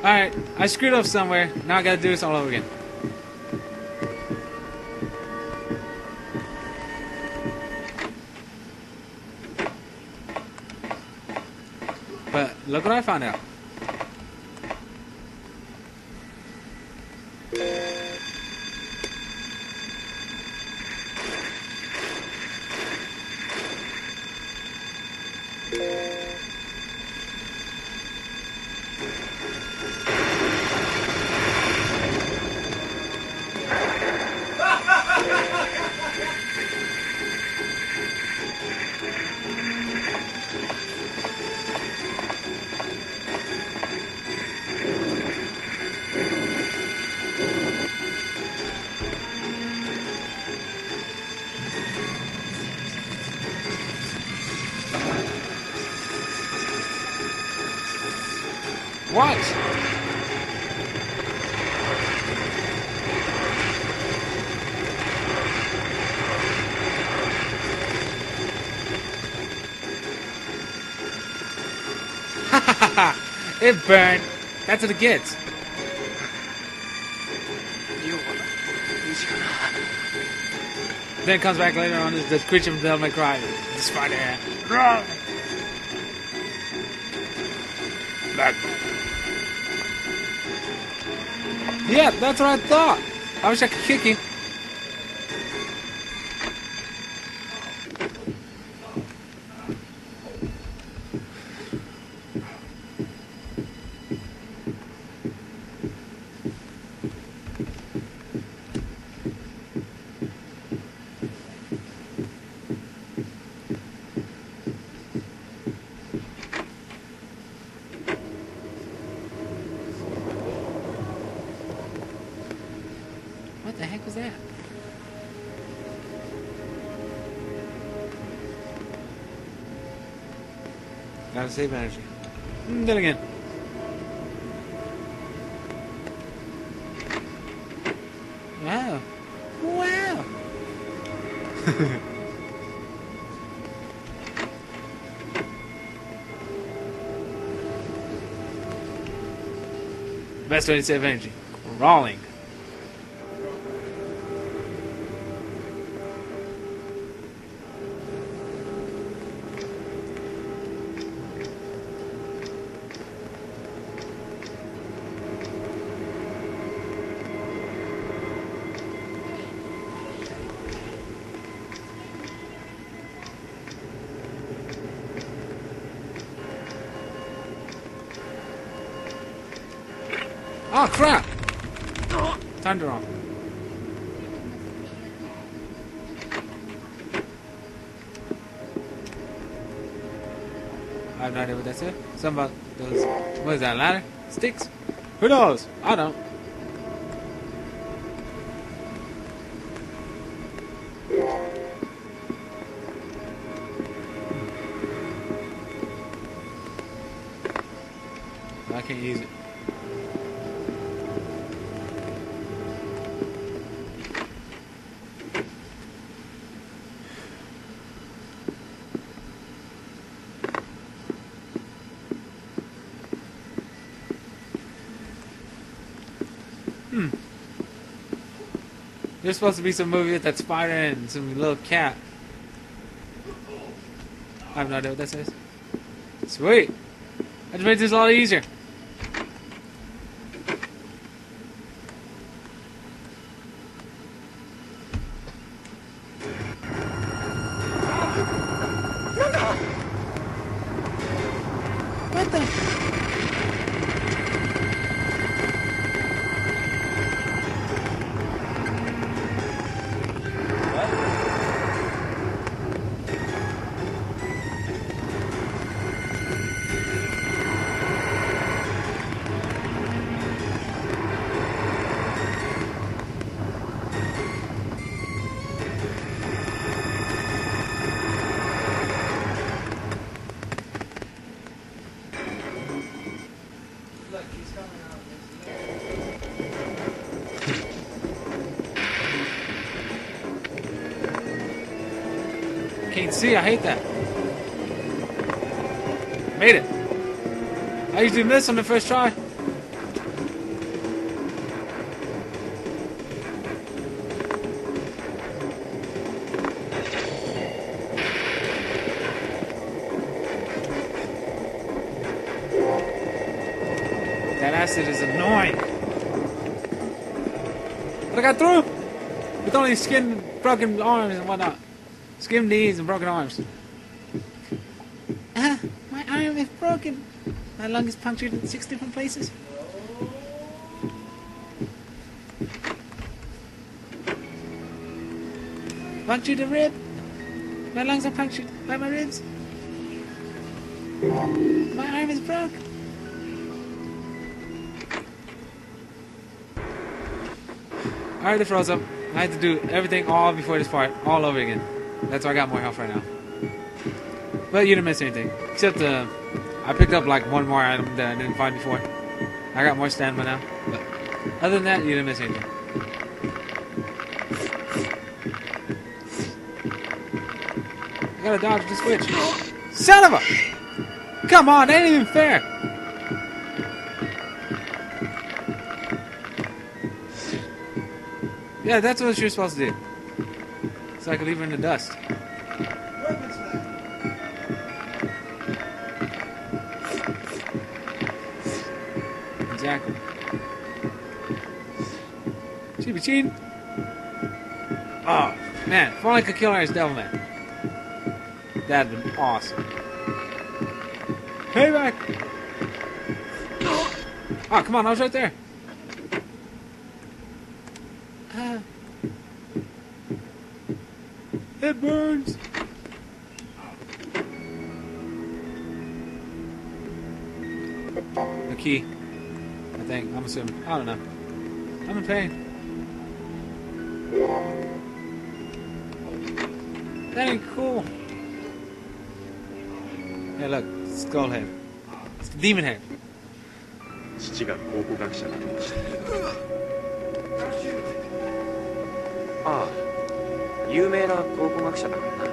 Alright, I screwed up somewhere. Now I gotta do this all over again. But look what I found out. What? It burned. That's what it gets. Then it comes back later on as the creature from Devil May Cry. The spider. Yeah, that's what I thought. I wish I could kick him. What the heck was that? Gotta save energy. Then again. Wow. Wow. Best way to save energy. Crawling. Oh crap! Turned her on. I have no idea what that's it. Something about those. What is that? Ladder? Sticks? Who knows? I don't. I can't use it. There's supposed to be some movie with that spider and some little cat. I have no idea what that says. Sweet! That just makes this a lot easier. What the? Can't see, I hate that. Made it. I usually miss on the first try. That acid is annoying. But I got through with only skin, broken arms and whatnot. Skin knees and broken arms. My arm is broken. My lung is punctured in 6 different places. Punctured a rib. My lungs are punctured by my ribs. My arm is broke. I already froze up. I had to do everything all before this part, all over again. That's why I got more health right now. But you didn't miss anything. Except I picked up like one more item that I didn't find before. I got more stamina now. But other than that, you didn't miss anything. I gotta dodge the switch. Son of a! Come on, that ain't even fair! Yeah, that's what you're supposed to do. So I could leave her in the dust. Exactly. She be cheating. Oh, man. If only I could kill her as Devilman. That'd been awesome. Payback! Oh, come on. I was right there. It burns. The key. I think. I'm assuming. I don't know. I'm in pain. That ain't cool. Hey, look. Skull head. It's the demon head. 父が考古学者だとした。ああ、有名な考古学者だからな。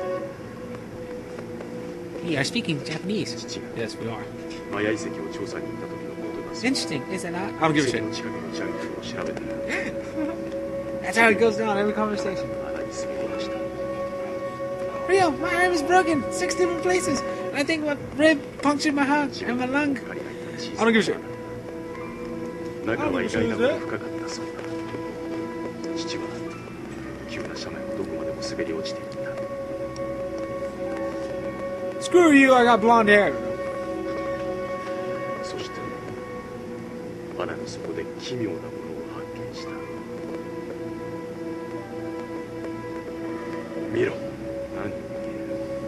We are speaking Japanese. 父が Yes, we are. マヤ遺跡を調査に行った時のことだそう。 Interesting, is it not? I don't give a 遺跡 shit. の近くのジャングルを調べてる。 That's how it goes down every conversation. 穴に滑りました。 Rio, my arm is broken. 6 different places. And I think my rib punctured my heart and my lung. I don't give a shit. 中は意外なほど深かったそうだ。父は急な斜面をどこまでも滑り落ちていった。 Screw you, I got blonde hair. そして穴の底で奇妙なものを発見した。見ろ、何に見える？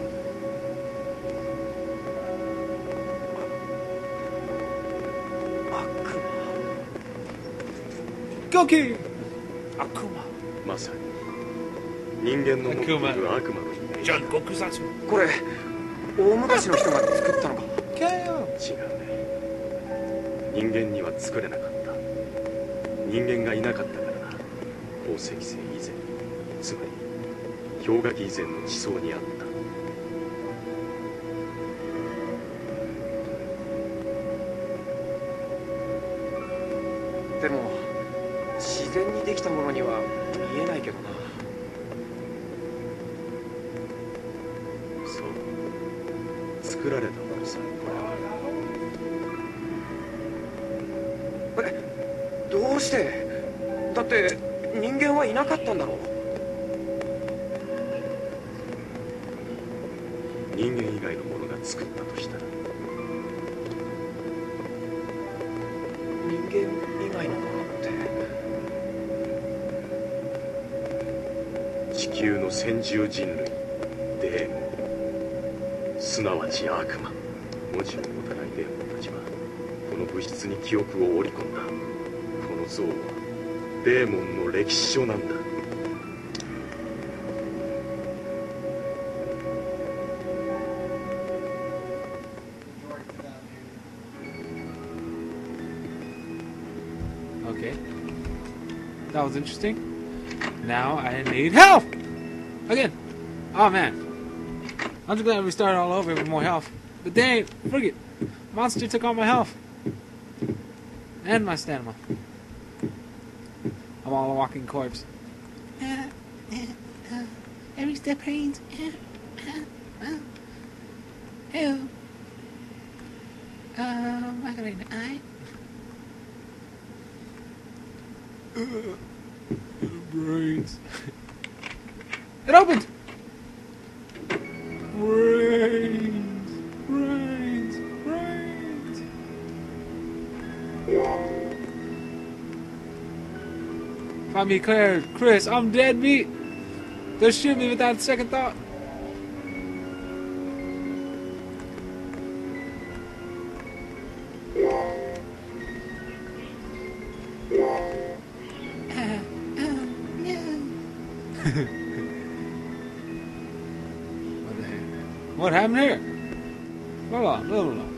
Goki! Akuma. まさに人間の持っている悪魔のイメージだ。 John Gokusatsu. これ大昔の人が作ったのか。 KO. 違うね。人間には作れなかった。人間がいなかったからな。宝石星以前、つまり氷河期以前の地層にあった。 でも自然にできたものには見えないけどな。 そう。作られたものさ、これは。 どうして？だって人間はいなかったんだろう。 人間以外のものが作ったとしたら。 人間以外のものって地球の先住人類デーモン、すなわち悪魔。文字を持たないデーモンたちはこの物質に記憶を織り込んだ。この像はデーモンの歴史書なんだ。 Okay. That was interesting. Now I need health! Again. Oh man. I'm just glad we started all over with more health. But dang, forget. Monster took all my health. And my stamina. I'm all a walking corpse. Every step pains. Hello. Macarena, Brains. It opened! Brains. Brains. Brains. Find me Claire. Chris, I'm dead meat. They'll shoot me without a second thought. What the heck? What happened here? Hold on, hold on.